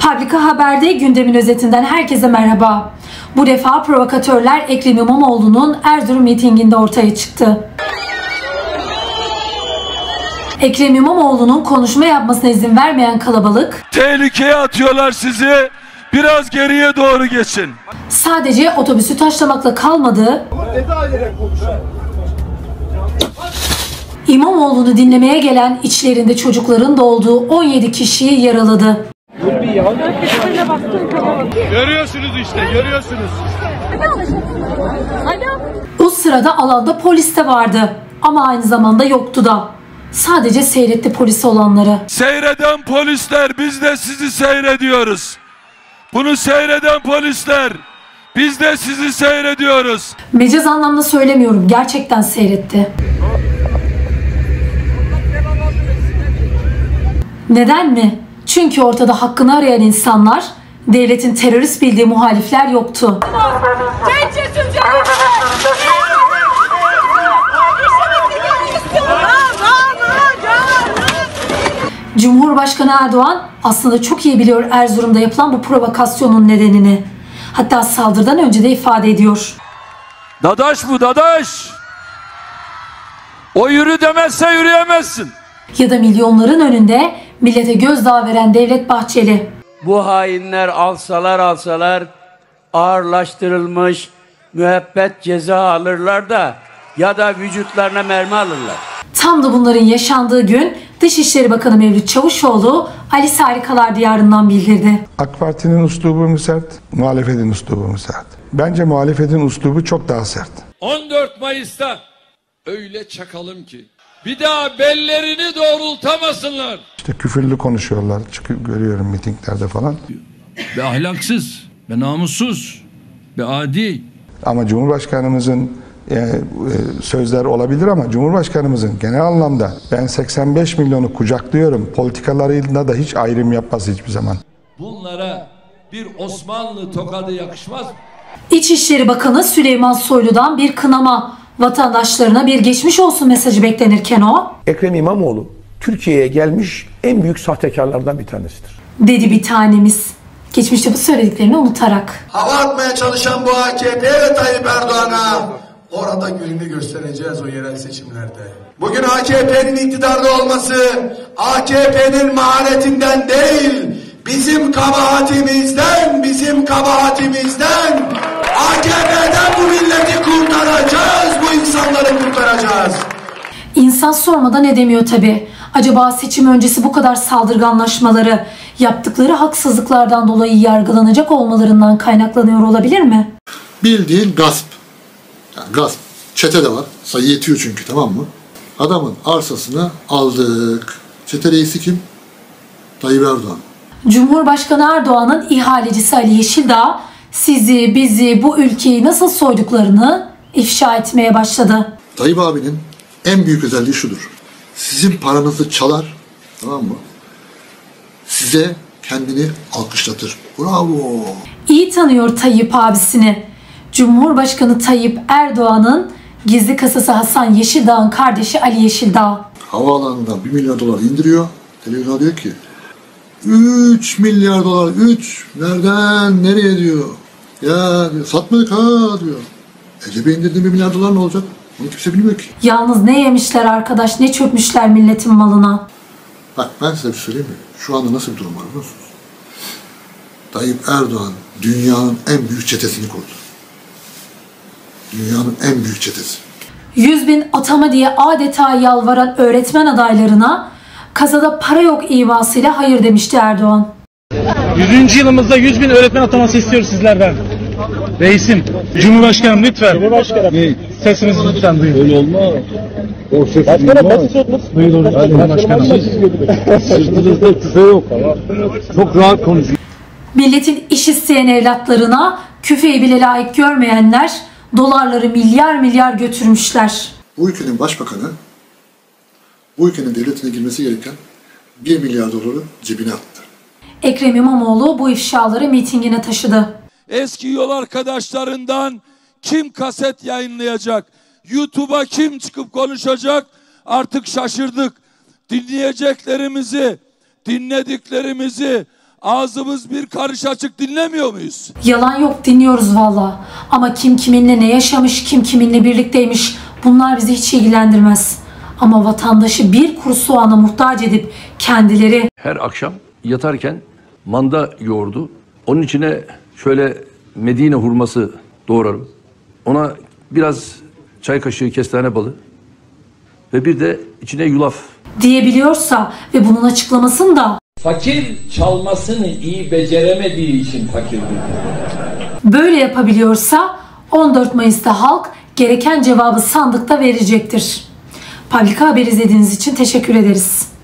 Publika Haber'de gündemin özetinden herkese merhaba. Bu defa provokatörler Ekrem İmamoğlu'nun Erzurum mitinginde ortaya çıktı. Ekrem İmamoğlu'nun konuşma yapmasına izin vermeyen kalabalık, tehlikeye atıyorlar sizi, biraz geriye doğru geçin. Sadece otobüsü taşlamakla kalmadı, İmamoğlu'nu dinlemeye gelen içlerinde çocukların da olduğu 17 kişiyi yaraladı. Görüyorsunuz işte, görüyorsunuz. O sırada alanda polis de vardı ama aynı zamanda yoktu da. Sadece seyretti polisi olanları. Seyreden polisler, biz de sizi seyrediyoruz. Bunu seyreden polisler, biz de sizi seyrediyoruz. Mecaz anlamda söylemiyorum, gerçekten seyretti. Neden mi? Çünkü ortada hakkını arayan insanlar, devletin terörist bildiği muhalifler yoktu. Cumhurbaşkanı Erdoğan aslında çok iyi biliyor Erzurum'da yapılan bu provokasyonun nedenini. Hatta saldırıdan önce de ifade ediyor. Dadaş bu, dadaş. O yürü demezse yürüyemezsin. Ya da milyonların önünde millete gözdağı veren Devlet Bahçeli. Bu hainler alsalar ağırlaştırılmış müebbet ceza alırlar da ya da vücutlarına mermi alırlar. Tam da bunların yaşandığı gün Dışişleri Bakanı Mevlüt Çavuşoğlu Alice Harikalar Diyarı'ndan bildirdi. AK Parti'nin üslubu mu sert, muhalefetin üslubu mu sert? Bence muhalefetin üslubu çok daha sert. 14 Mayıs'ta öyle çakalım ki bir daha bellerini doğrultamasınlar. İşte küfürlü konuşuyorlar, görüyorum mitinglerde falan. Ve ahlaksız, ve namussuz, ve adi. Ama Cumhurbaşkanımızın sözler olabilir ama Cumhurbaşkanımızın genel anlamda ben 85 milyonu kucaklıyorum politikalarıyla da hiç ayrım yapmaz hiçbir zaman. Bunlara bir Osmanlı tokadı yakışmaz mı? İçişleri Bakanı Süleyman Soylu'dan bir kınama, vatandaşlarına bir geçmiş olsun mesajı beklenirken o, Ekrem İmamoğlu Türkiye'ye gelmiş en büyük sahtekarlardan bir tanesidir, dedi bir tanemiz. Geçmişte bu söylediklerini unutarak. Hava atmaya çalışan bu AKP ve Tayyip Erdoğan'a orada gününü göstereceğiz o yerel seçimlerde. Bugün AKP'nin iktidarda olması AKP'nin maharetinden değil, bizim kabahatimizden, AKP'den bu milleti kurtaracağız, bu insanları kurtaracağız. İnsan sormadan edemiyor tabi. Acaba seçim öncesi bu kadar saldırganlaşmaları, yaptıkları haksızlıklardan dolayı yargılanacak olmalarından kaynaklanıyor olabilir mi? Bildiğin gasp. Yani gasp. Çete de var. Sayı yetiyor çünkü, tamam mı? Adamın arsasını aldık. Çete reisi kim? Tayyip Erdoğan. Cumhurbaşkanı Erdoğan'ın ihalecisi Ali Yeşildağ sizi, bizi, bu ülkeyi nasıl soyduklarını ifşa etmeye başladı. Tayyip abinin en büyük özelliği şudur. Sizin paranızı çalar, tamam mı? Size kendini alkışlatır. Bravo. İyi tanıyor Tayyip abisini. Cumhurbaşkanı Tayyip Erdoğan'ın gizli kasası Hasan Yeşildağ'ın kardeşi Ali Yeşildağ. Havaalanından 1 milyar dolar indiriyor. Televizyona diyor ki 3 milyar dolar, 3 nereden nereye diyor. Ya diyor, satmadık ha diyor. Cebe indirdiğin 1 milyar dolar ne olacak? Bunu kimse bilmiyor ki. Yalnız ne yemişler arkadaş, ne çökmüşler milletin malına. Bak ben size bir söyleyeyim mi? Şu anda nasıl bir durum var biliyor musunuz? Tayyip Erdoğan dünyanın en büyük çetesini kurdu. Dünyanın en büyük çetesi. 100.000 atama diye adeta yalvaran öğretmen adaylarına kasada para yok ivasıyla hayır demişti Erdoğan. 100. yılımızda 100.000 öğretmen ataması istiyoruz sizlerden. Reisim, Cumhurbaşkanım lütfen. Cumhurbaşkanım. Sesimizi lütfen duyun. Öyle olmaz. O ses duyulmaz. Duyulur. Cumhurbaşkanım. Sırtınızda tüfe yok. Çok rahat konuşuyor. Milletin iş isteyen evlatlarına küfeyi bile layık görmeyenler dolarları milyar milyar götürmüşler. Bu ülkenin başbakanı bu ülkenin devletine girmesi gereken 1 milyar doları cebine attı. Ekrem İmamoğlu bu ifşaları mitingine taşıdı. Eski yol arkadaşlarından kim kaset yayınlayacak, YouTube'a kim çıkıp konuşacak, artık şaşırdık. Dinlediklerimizi ağzımız bir karış açık dinlemiyor muyuz? Yalan yok, dinliyoruz valla. Ama kim kiminle ne yaşamış, kim kiminle birlikteymiş bunlar bizi hiç ilgilendirmez. Ama vatandaşı bir kuru soğana muhtaç edip kendileri her akşam yatarken manda yoğurdu. Onun içine şöyle Medine hurması doğrarım. Ona biraz çay kaşığı kestane balı ve bir de içine yulaf diyebiliyorsa ve bunun açıklamasını da fakir çalmasını iyi beceremediği için fakirdir. Böyle yapabiliyorsa 14 Mayıs'ta halk gereken cevabı sandıkta verecektir. Publika Haber izlediğiniz için teşekkür ederiz.